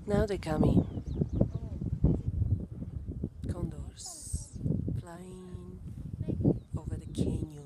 Now they're coming. Condors flying over the canyon.